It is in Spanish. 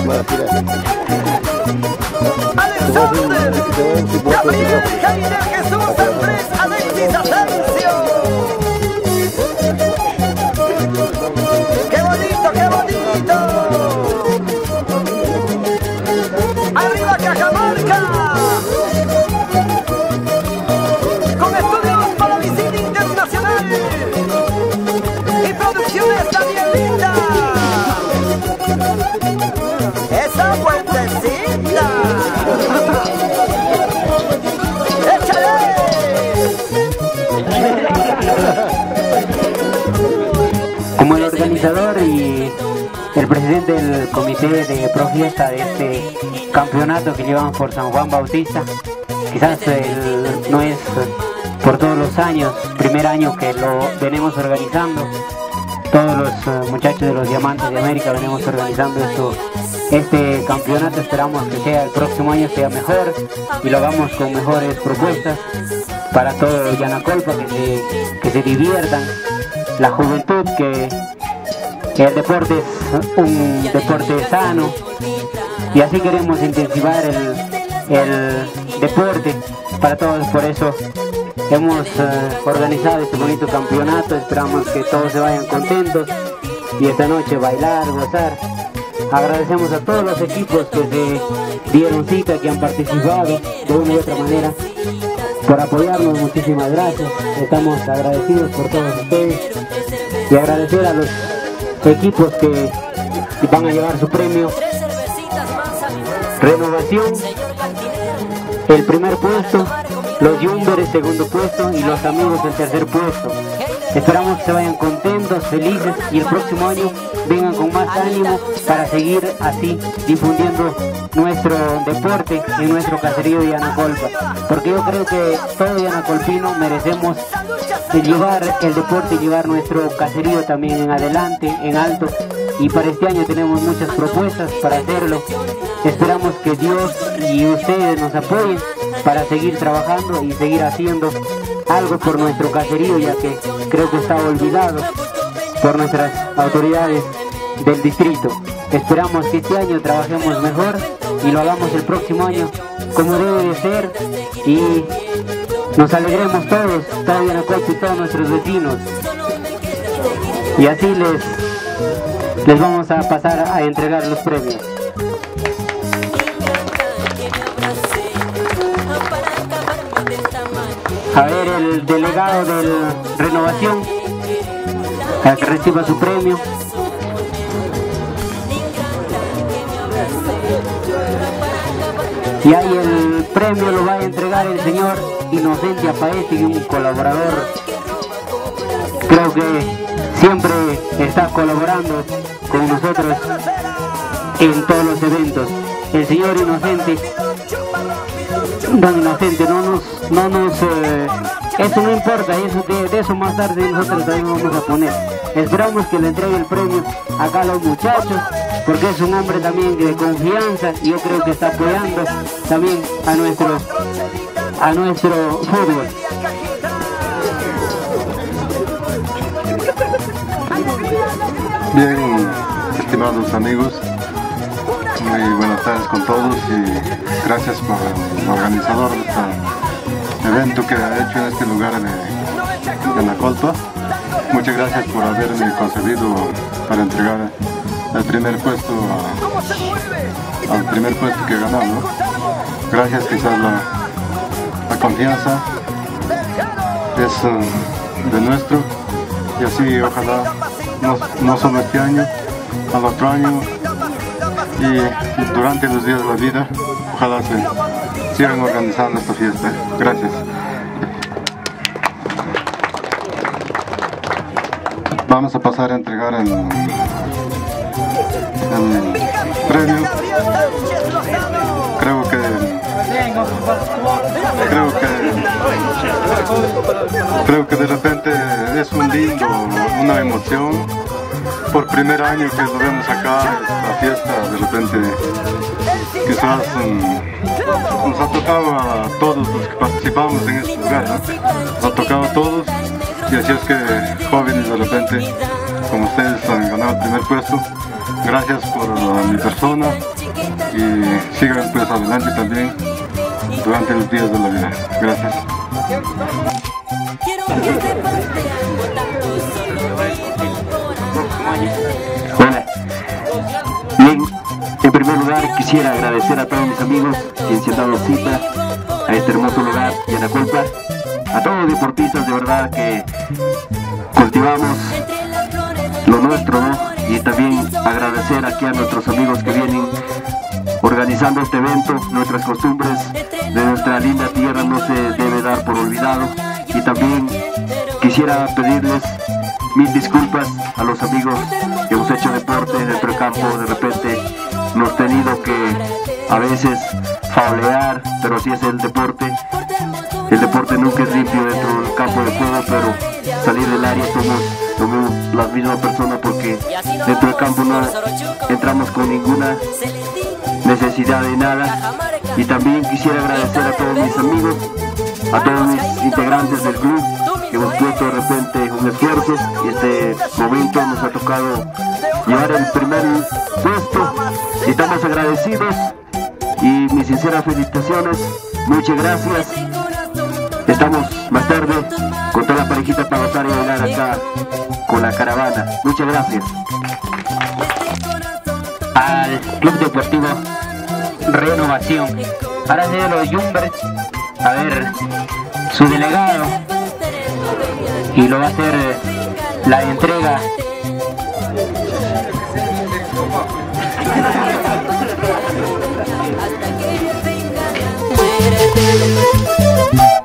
Alexander, Gabriel, Javier Jesús, Andrés, Alexis, Asensio. ¡Qué bonito, qué bonito! ¡Arriba Cajamarca! Con estudios para visita internacional y producciones también lindas. ¡Esa vueltecita! ¡Échale! Como el organizador y el presidente del comité de Profiesta de este campeonato que llevamos por San Juan Bautista, quizás no es por todos los años, primer año que lo venimos organizando, todos los muchachos de los Diamantes de América venimos organizando este campeonato. Esperamos que sea el próximo año sea mejor y lo hagamos con mejores propuestas para todo Yanacolpa, que se diviertan, la juventud, que el deporte es un deporte sano y así queremos intensivar el deporte para todos. Por eso hemos organizado este bonito campeonato. Esperamos que todos se vayan contentos y esta noche bailar, gozar. Agradecemos a todos los equipos que se dieron cita, que han participado de una y otra manera por apoyarnos. Muchísimas gracias, estamos agradecidos por todos ustedes y agradecer a los equipos que van a llevar su premio. Renovación, el primer puesto, los Jumbers el segundo puesto y los Amigos el tercer puesto. Esperamos que se vayan contentos, felices y el próximo año vengan con más ánimo para seguir así difundiendo nuestro deporte en nuestro caserío de Yanacolpa, porque yo creo que todo yanacolpino merecemos llevar el deporte y llevar nuestro caserío también en adelante, en alto, y para este año tenemos muchas propuestas para hacerlo. Esperamos que Dios y ustedes nos apoyen para seguir trabajando y seguir haciendo algo por nuestro caserío, ya que creo que está olvidado por nuestras autoridades del distrito. Esperamos que este año trabajemos mejor y lo hagamos el próximo año como debe de ser y nos alegremos todos, todo Yanacolpa y todos nuestros vecinos. Y así les vamos a pasar a entregar los premios. A ver, el delegado de Renovación, para que reciba su premio. Y ahí el premio lo va a entregar el señor Inocente Apaete, un colaborador. Creo que siempre está colaborando con nosotros en todos los eventos. El señor Inocente, don Inocente, eso no importa, de eso más tarde nosotros también vamos a poner. Esperamos que le entregue el premio acá a los muchachos, porque es un hombre también de confianza y yo creo que está apoyando también a nuestro fútbol. Bien, estimados amigos, muy buenas tardes con todos y gracias por el organizador de este evento que ha hecho en este lugar de Yanacolpa. Muchas gracias por haberme concedido para entregar el primer puesto al primer puesto que he ganado. Gracias, quizás la confianza es de nuestro y así ojalá no solo este año, al otro año y durante los días de la vida, ojalá se sigan organizando esta fiesta. Gracias. Vamos a pasar a entregar el premio. Creo que de repente es una emoción. Por primer año que lo vemos acá, esta fiesta, de repente quizás nos ha tocado a todos los que participamos en este lugar, ¿no? Nos ha tocado a todos y así es que jóvenes de repente, como ustedes han ganado el primer puesto, gracias por mi persona y sigan pues adelante también durante los días de la vida. Gracias. Hola. Bien, en primer lugar quisiera agradecer a todos mis amigos quienes se han dado cita a este hermoso lugar, Yanacolpa, a todos los deportistas de verdad que cultivamos lo nuestro, ¿no? Y también agradecer aquí a nuestros amigos que vienen organizando este evento. Nuestras costumbres de nuestra linda tierra no se debe dar por olvidado, y también quisiera pedirles mil disculpas a los amigos que hemos hecho deporte dentro del campo. De repente hemos tenido que a veces faulear, pero así es el deporte. El deporte nunca es limpio dentro del campo de juego, pero salir del área somos la misma persona, porque dentro del campo no entramos con ninguna necesidad de nada. Y también quisiera agradecer a todos mis amigos, a todos mis integrantes del club, que hemos puesto de repente un esfuerzo, y este momento nos ha tocado llevar el primer puesto, y estamos agradecidos, y mis sinceras felicitaciones. Muchas gracias. Estamos más tarde con toda la parejita para gozar y bailar acá con la caravana. Muchas gracias. Al Club Deportivo Renovación, ahora de los Jumbers, a ver su delegado, y lo va a hacer la entrega. Muérete.